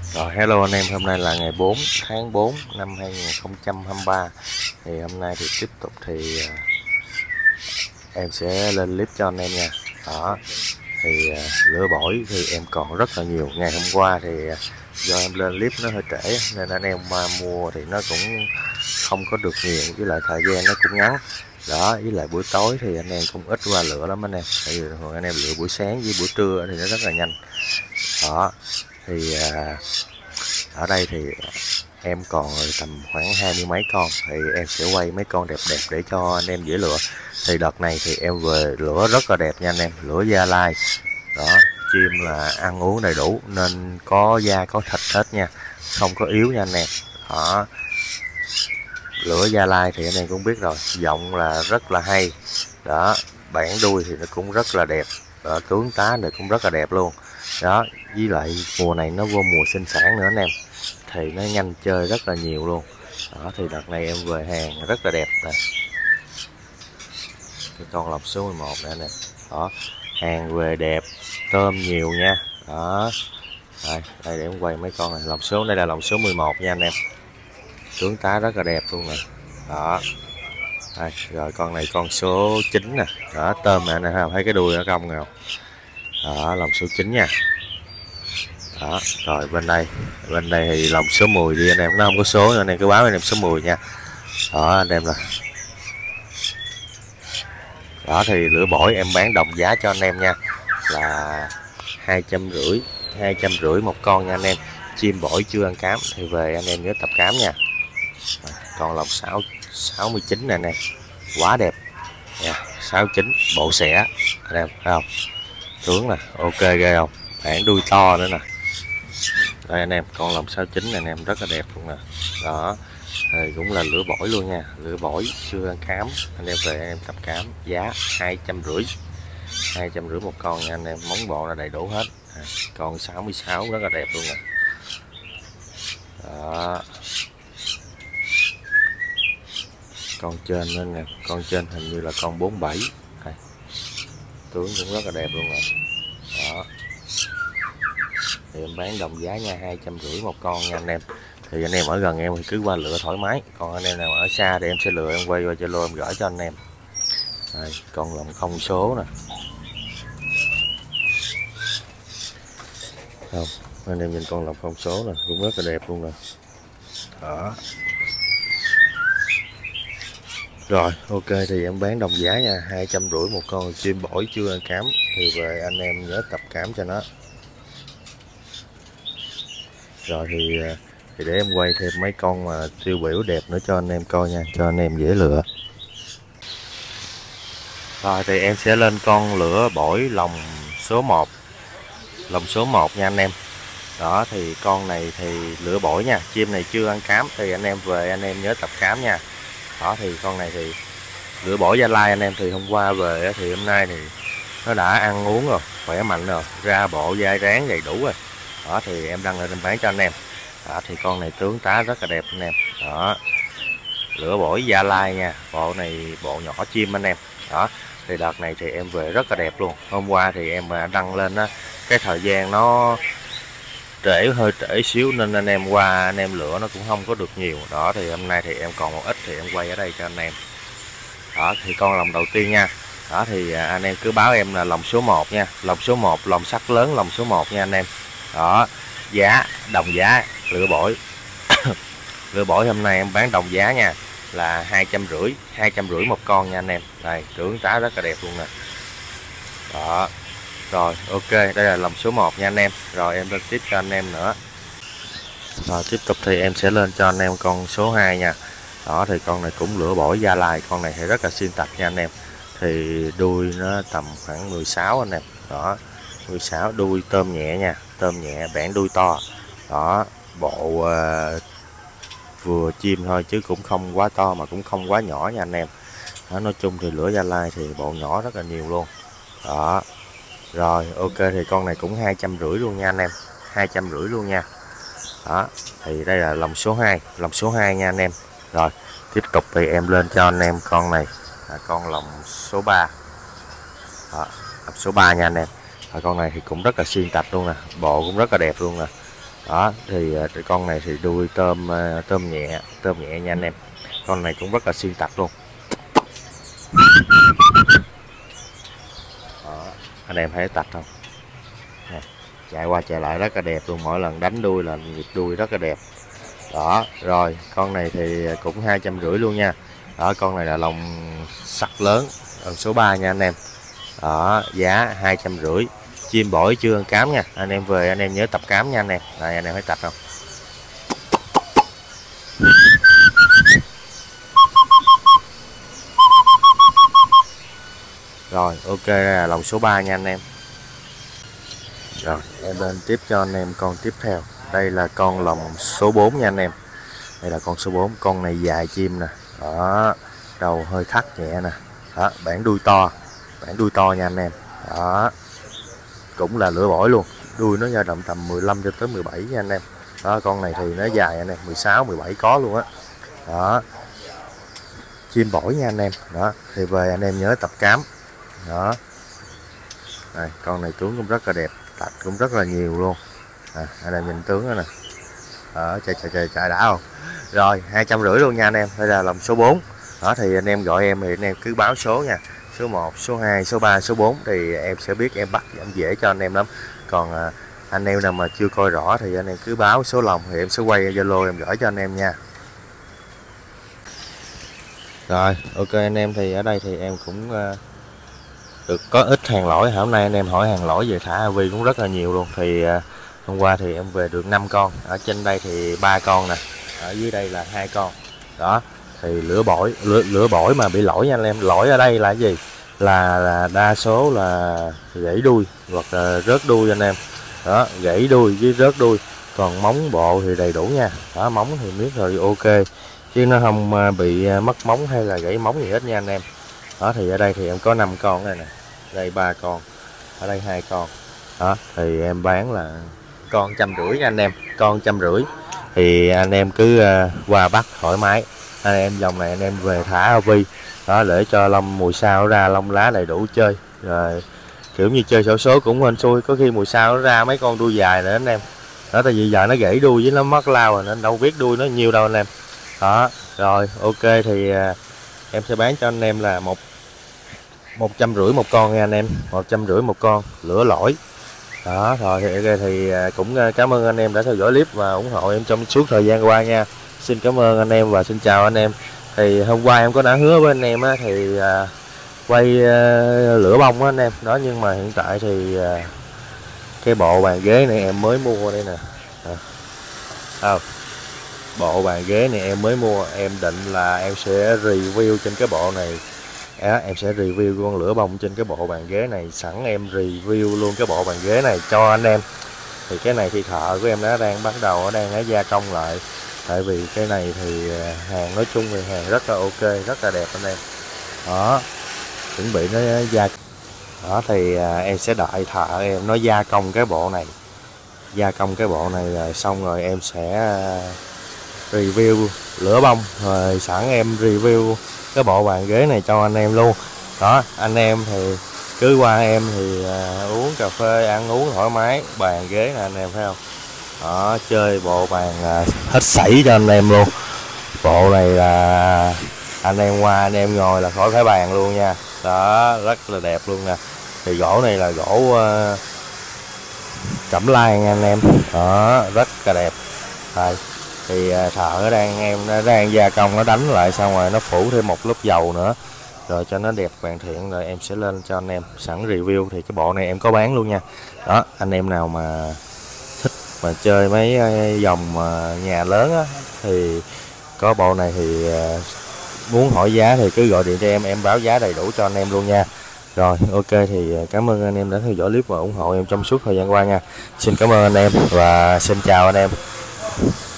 Rồi hello anh em, hôm nay là ngày 4 tháng 4 năm 2023. Thì hôm nay thì tiếp tục thì em sẽ lên clip cho anh em nha. Đó, thì lửa bổi thì em còn rất là nhiều. Ngày hôm qua thì do em lên clip nó hơi trễ nên anh em mua thì nó cũng không có được nhiều, với lại thời gian nó cũng ngắn. Đó, với lại buổi tối thì anh em cũng ít qua lửa lắm anh em. Tại vì thường anh em lựa buổi sáng với buổi trưa thì nó rất là nhanh. Đó, thì ở đây thì em còn tầm khoảng 20 mấy con, thì em sẽ quay mấy con đẹp đẹp để cho anh em dễ lựa. Thì đợt này thì em về lửa rất là đẹp nha anh em, lửa Gia Lai. Đó, chim là ăn uống đầy đủ nên có da có thịt hết nha, không có yếu nha anh em. Đó, lửa Gia Lai thì anh em cũng biết rồi, giọng là rất là hay. Đó, bản đuôi thì nó cũng rất là đẹp. Đó, tướng tá này cũng rất là đẹp luôn. Đó, với lại mùa này nó vô mùa sinh sản nữa anh em, thì nó nhanh chơi rất là nhiều luôn. Đó, thì đợt này em về hàng rất là đẹp nè, cái con lọc số 11 nè nè. Đó, hàng về đẹp, tôm nhiều nha. Đó, đây để em quay mấy con này. Lọc số đây là lọc số 11 nha anh em, tướng tá rất là đẹp luôn nè. Đó, đây, rồi con này con số 9 nè. Đó, tôm nè, nè thấy cái đuôi nó cong nào. Đó, lòng số 9 nha. Đó, rồi bên đây thì lòng số 10 đi anh em, nó không có số nên anh em cứ báo anh em số 10 nha. Đó anh em, là đó thì lửa bổi em bán đồng giá cho anh em nha, là 250 một con nha anh em. Chim bổi chưa ăn cám thì về anh em nhớ tập cám nha. Còn lòng 69 nè anh em, quá đẹp nha. 69 bộ xẻ anh em thấy không, tướng nè, ok ghê không, bản đuôi to nữa nè. Đây anh em, con lòng 69 này anh em rất là đẹp luôn nè. Đó, thì cũng là lửa bổi luôn nha, lửa bổi chưa ăn cám, anh em về anh em tập cám, giá 250 một con nha anh em. Móng bộ là đầy đủ hết. Con 66 rất là đẹp luôn nè. Đó, con trên nữa nè, con trên hình như là con 47. Đây, tướng cũng rất là đẹp luôn nè. Đó, thì em bán đồng giá nha, 250 một con nha anh em. Thì anh em ở gần em thì cứ qua lựa thoải mái, còn anh em nào ở xa thì em sẽ lựa em quay qua Zalo em gửi cho anh em. Đây, con lồng không số nè, không anh em nhìn con lồng không số nè, cũng rất là đẹp luôn nè. Đó, rồi ok thì em bán đồng giá nha, 250 một con chim bổi chưa ăn cám, thì về anh em nhớ tập cám cho nó. Rồi thì để em quay thêm mấy con mà tiêu biểu đẹp nữa cho anh em coi nha, cho anh em dễ lựa. Rồi thì em sẽ lên con lửa bổi lòng số 1, lòng số 1 nha anh em. Đó thì con này thì lửa bổi nha, chim này chưa ăn cám thì anh em về anh em nhớ tập cám nha. Đó thì con này thì lửa bổi Gia Lai anh em, thì hôm qua về thì hôm nay thì nó đã ăn uống rồi, khỏe mạnh rồi, ra bộ dai ráng đầy đủ rồi. Đó thì em đăng lên em bán cho anh em. Đó thì con này tướng tá rất là đẹp anh em. Đó, lửa bổi Gia Lai nha, bộ này bộ nhỏ chim anh em. Đó thì đợt này thì em về rất là đẹp luôn. Hôm qua thì em đăng lên á, cái thời gian nó hơi trễ xíu nên anh em qua anh em lựa nó cũng không có được nhiều. Đó thì hôm nay thì em còn một ít thì em quay ở đây cho anh em. Đó thì con lồng đầu tiên nha. Đó thì anh em cứ báo em là lồng số 1 nha, lồng số 1, lồng sắt lớn lồng số 1 nha anh em. Đó, giá đồng giá lửa bổi lửa bổi hôm nay em bán đồng giá nha, là 250 một con nha anh em. Đây, tướng tá rất là đẹp luôn nè. Đó, rồi ok, đây là lồng số 1 nha anh em. Rồi em lên tiếp cho anh em nữa. Rồi tiếp tục thì em sẽ lên cho anh em con số 2 nha. Đó thì con này cũng lửa bổi Gia Lai, con này thì rất là xuyên tạch nha anh em. Thì đuôi nó tầm khoảng 16 anh em. Đó, 16, đuôi tôm nhẹ nha, tôm nhẹ, bản đuôi to. Đó, bộ vừa chim thôi chứ cũng không quá to mà cũng không quá nhỏ nha anh em. Đó, nói chung thì lửa Gia Lai thì bộ nhỏ rất là nhiều luôn. Đó, rồi ok thì con này cũng 250 luôn nha anh em, 250 luôn nha. Đó thì đây là lồng số 2, lồng số 2 nha anh em. Rồi tiếp tục thì em lên cho anh em con này là con lồng số 3. Đó, lồng số 3 nha anh em. Con này thì cũng rất là xuyên tạch luôn nè, bộ cũng rất là đẹp luôn nè. Đó thì con này thì đuôi tôm nhẹ nha anh em. Con này cũng rất là xuyên tật luôn. Đó, anh em thấy tạch không nè, chạy qua chạy lại rất là đẹp luôn, mỗi lần đánh đuôi là nhịp đuôi rất là đẹp. Đó rồi con này thì cũng 250 luôn nha. Đó con này là lồng sắt lớn, lần số 3 nha anh em. Đó giá 250. Chim bổi chưa ăn cám nha, anh em về anh em nhớ tập cám nha anh em. Đây anh em thấy tập không. Rồi ok, là lồng số 3 nha anh em. Rồi em lên tiếp cho anh em con tiếp theo. Đây là con lồng số 4 nha anh em. Đây là con số 4, con này dài chim nè. Đó, đầu hơi thắt nhẹ nè. Đó, bản đuôi to nha anh em. Đó, cũng là lửa bổi luôn. Đuôi nó dao động tầm 15 cho tới 17 nha anh em. Đó, con này thì nó dài anh em, 16, 17 có luôn á. Đó, chim bổi nha anh em. Đó, thì về anh em nhớ tập cám. Đó, đây, con này tướng cũng rất là đẹp, tạch cũng rất là nhiều luôn. Anh em nhìn tướng đó nè. Đó, chạy đã không. Rồi 250 luôn nha anh em. Đây là lồng số 4. Đó thì anh em gọi em thì anh em cứ báo số nha, số 1, số 2, số 3, số 4 thì em sẽ biết, em bắt em dễ cho anh em lắm. Còn anh em nào mà chưa coi rõ thì anh em cứ báo số lồng thì em sẽ quay Zalo em gửi cho anh em nha. Rồi ok anh em, thì ở đây thì em cũng được có ít hàng lỗi. Hôm nay anh em hỏi hàng lỗi về thả AV cũng rất là nhiều luôn. Thì hôm qua thì em về được 5 con, ở trên đây thì 3 con nè, ở dưới đây là 2 con. Đó thì lửa bổi mà bị lỗi nha anh em. Lỗi ở đây là cái gì, là đa số là gãy đuôi hoặc là rớt đuôi anh em. Đó, gãy đuôi với rớt đuôi, còn móng bộ thì đầy đủ nha. Đó, móng thì biết rồi ok, chứ nó không bị mất móng hay là gãy móng gì hết nha anh em. Đó thì ở đây thì em có 5 con đây nè, đây 3 con, ở đây 2 con. Đó thì em bán là con 150 nha anh em, con 150. Thì anh em cứ qua bắt thoải mái. Anh em dòng này anh em về thả AV đó, để cho lông mùi sao ra, lông lá đầy đủ chơi. Rồi kiểu như chơi xổ số cũng hên xui, có khi mùi sao nó ra mấy con đuôi dài nữa anh em. Đó tại vì giờ nó gãy đuôi với nó mất lao rồi nên đâu biết đuôi nó nhiều đâu anh em. Đó rồi ok, thì em sẽ bán cho anh em là 150 một con nha anh em, 150 một con lửa lỗi. Đó rồi thì cũng cảm ơn anh em đã theo dõi clip và ủng hộ em trong suốt thời gian qua nha. Xin cảm ơn anh em và xin chào anh em. Thì hôm qua em có đã hứa với anh em á, thì quay lửa bông á anh em đó, nhưng mà hiện tại thì cái bộ bàn ghế này em mới mua đây nè. Bộ bàn ghế này em mới mua, em định là em sẽ review trên cái bộ này. Em sẽ review con lửa bông trên cái bộ bàn ghế này, sẵn em review luôn cái bộ bàn ghế này cho anh em. Thì cái này thì thợ của em nó đang bắt đầu, nó đang gia công lại, tại vì cái này thì hàng nói chung thì hàng rất là ok, rất là đẹp anh em. Đó chuẩn bị nó gia. Đó thì em sẽ đợi thợ em nó gia công cái bộ này, rồi xong rồi em sẽ review lửa bông, rồi sẵn em review cái bộ bàn ghế này cho anh em luôn. Đó anh em thì cứ qua em thì uống cà phê ăn uống thoải mái, bàn ghế nè anh em thấy không. Đó chơi bộ bàn hết sảy cho anh em luôn. Bộ này là anh em qua anh em ngồi là khỏi phải bàn luôn nha. Đó rất là đẹp luôn nè. Thì gỗ này là gỗ cẩm lai nha anh em. Đó rất là đẹp. Đây thì thợ nó đang gia công, nó đánh lại xong rồi nó phủ thêm một lớp dầu nữa rồi cho nó đẹp hoàn thiện, rồi em sẽ lên cho anh em sẵn review. Thì cái bộ này em có bán luôn nha. Đó anh em nào mà thích mà chơi mấy dòng nhà lớn á, thì có bộ này thì muốn hỏi giá thì cứ gọi điện cho em báo giá đầy đủ cho anh em luôn nha. Rồi ok, thì cảm ơn anh em đã theo dõi clip và ủng hộ em trong suốt thời gian qua nha. Xin cảm ơn anh em và xin chào anh em.